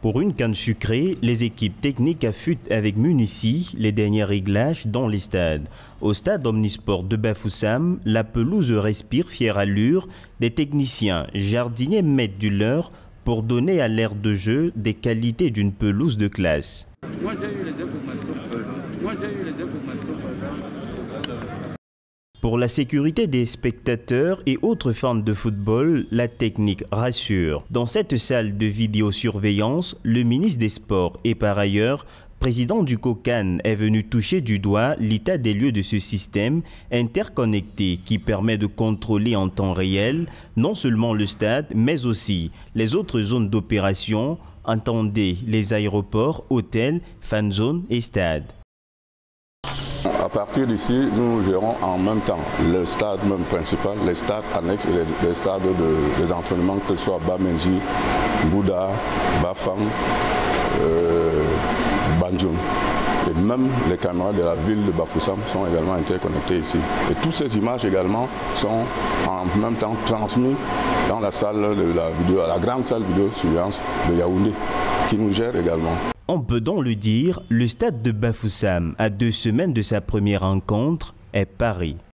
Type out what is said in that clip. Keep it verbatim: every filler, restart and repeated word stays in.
Pour une canne sucrée, les équipes techniques affûtent avec munici les derniers réglages dans les stades. Au stade Omnisport de Bafoussam, la pelouse respire fière allure. Des techniciens jardiniers mettent du leur pour donner à l'aire de jeu des qualités d'une pelouse de classe. Moi j'ai eu les informations. Moi j'ai eu les informations. Pour la sécurité des spectateurs et autres fans de football, la technique rassure. Dans cette salle de vidéosurveillance, le ministre des Sports et par ailleurs président du COCAN est venu toucher du doigt l'état des lieux de ce système interconnecté qui permet de contrôler en temps réel non seulement le stade mais aussi les autres zones d'opération, entendez les aéroports, hôtels, fan zones et stades. À partir d'ici, nous gérons en même temps le stade même principal, les stades annexes et les, les stades de, des entraînements, que ce soit Bamenji, Bouddha, Bafang, euh, Banjoum. Et même les caméras de la ville de Bafoussam sont également interconnectées ici. Et toutes ces images également sont en même temps transmises dans la salle de la vidéo, la grande salle vidéo surveillance de Yaoundé, qui nous gère également. On peut donc le dire, le stade de Bafoussam, à deux semaines de sa première rencontre, est Paris.